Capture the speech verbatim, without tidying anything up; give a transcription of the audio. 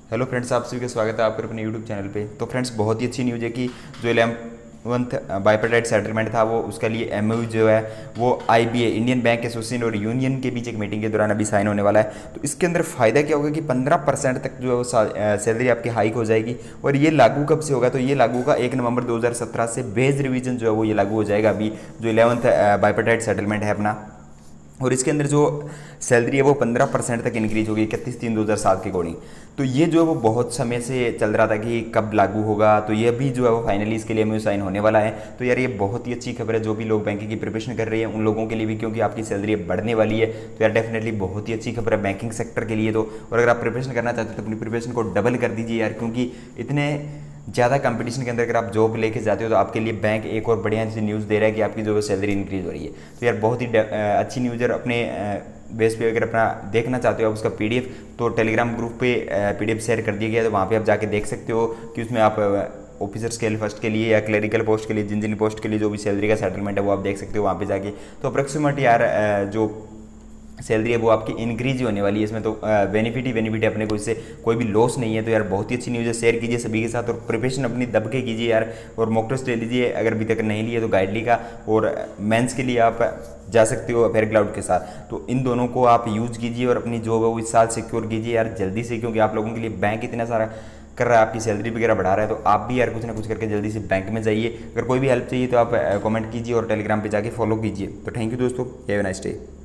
Hello friends, आप सभी का स्वागत है आपके अपने यूट्यूब चैनल पे। तो फ्रेंड्स, बहुत ही अच्छी न्यूज़ है कि जो इलेवंथ बाइपर्टाइट सेटलमेंट था वो उसके लिए एमओयू जो है वो आईबीए इंडियन बैंक एसोसिएशन और यूनियन के बीच एक मीटिंग के दौरान अभी साइन होने वाला है। तो इसके अंदर फ़ायदा क्या होगा कि पंद्रह परसेंट तक जो है वो सैलरी आपकी हाइक हो जाएगी। और ये लागू कब से होगा? तो ये लागू होगा एक नवंबर दो हज़ार सत्रह से। बेस रिवीजन जो है वो ये लागू हो जाएगा अभी जो इलेवंथ बाइपर्टाइट सेटलमेंट है अपना। और इसके अंदर जो सैलरी है वो पंद्रह परसेंट तक इंक्रीज होगी इकतीस तीन दो हज़ार सात के अकॉर्डिंग। तो ये जो है वो बहुत समय से चल रहा था कि कब लागू होगा, तो ये भी जो है वो फाइनली इसके लिए हमें साइन होने वाला है। तो यार ये बहुत ही अच्छी खबर है जो भी लोग बैंकिंग की प्रिपरेशन कर रहे हैं उन लोगों के लिए भी, क्योंकि आपकी सैलरी बढ़ने वाली है। तो यार डेफिनेटली बहुत ही अच्छी खबर है बैंकिंग सेक्टर के लिए। तो और अगर आप प्रिपरेशन करना चाहते हो तो अपनी प्रिपरेशन को डबल कर दीजिए यार, क्योंकि इतने ज़्यादा कंपटीशन के अंदर अगर आप जॉब लेके जाते हो तो आपके लिए बैंक एक और बढ़िया सी न्यूज़ दे रहा है कि आपकी जो है सैलरी इंक्रीज हो रही है। तो यार बहुत ही अच्छी न्यूज़ है। अपने बेस पे अगर अपना देखना चाहते हो आप उसका पीडीएफ, तो टेलीग्राम ग्रुप पे पीडीएफ शेयर कर दिया गया है। तो वहाँ पे आप जाके देख सकते हो कि उसमें आप ऑफिसर स्केल फर्स्ट के लिए या क्लरिकल पोस्ट के लिए, जिन जिन पोस्ट के लिए जो भी सैलरी का सेटलमेंट है वो आप देख सकते हो वहाँ पे जाके। तो अप्रोक्सीमेट यार जो सैलरी है वो आपकी इंक्रीज ही होने वाली है। इसमें तो बेनिफिट ही बेनिफिट है, अपने को इससे कोई भी लॉस नहीं है। तो यार बहुत ही अच्छी न्यूज़ है, शेयर कीजिए सभी के साथ और प्रिपरेशन अपनी दब के कीजिए यार। और मॉक टेस्ट ले लीजिए अगर अभी तक नहीं लिए तो गाइडली का, और मेंस के लिए आप जा सकते हो फेयर क्लाउड के साथ। तो इन दोनों को आप यूज़ कीजिए और अपनी जॉब है वो इस साल सिक्योर कीजिए यार जल्दी से, क्योंकि आप लोगों के लिए बैंक इतना सारा कर रहा है, आपकी सैलरी वगैरह बढ़ा रहा है। तो आप भी यार कुछ ना कुछ करके जल्दी से बैंक में जाइए। अगर कोई भी हेल्प चाहिए तो आप कमेंट कीजिए और टेलीग्राम पे जाके फॉलो कीजिए। तो थैंक यू दोस्तों, हैव अ नाइस डे।